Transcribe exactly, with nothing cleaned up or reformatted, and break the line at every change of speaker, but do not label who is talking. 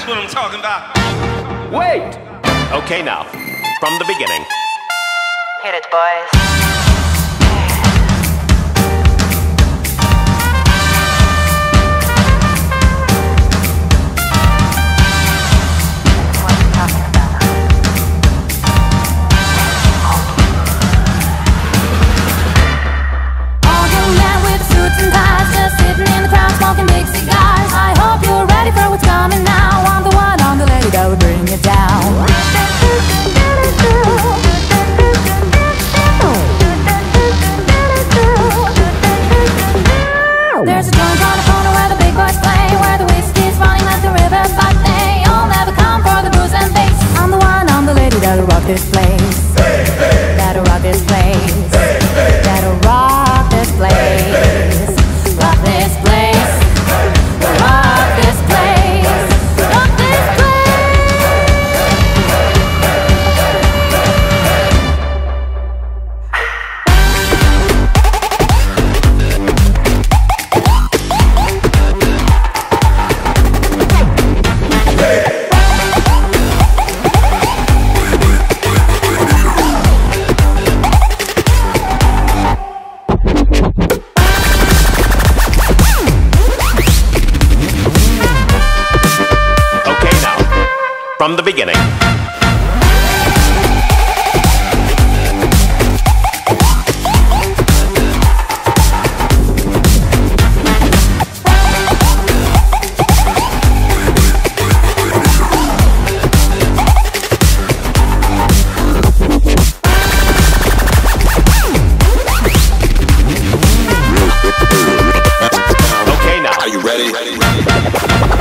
That's what I'm talking about.
Wait! Okay, now, from the beginning.
Hit it, boys.
Smoking big cigars. I hope you're ready for what's coming now. I'm the one, I'm the lady that would bring it down. There's a joint on the corner where the big boys play, where the whiskey's running like the river, but they all never come for the booze and bass. I'm the one, I'm the lady that'll rock this place. That'll rock this place. That'll rock this place. Rock this place. Rock this place. Rock this
From the beginning. Okay, now.
Are you ready? ready, ready, ready.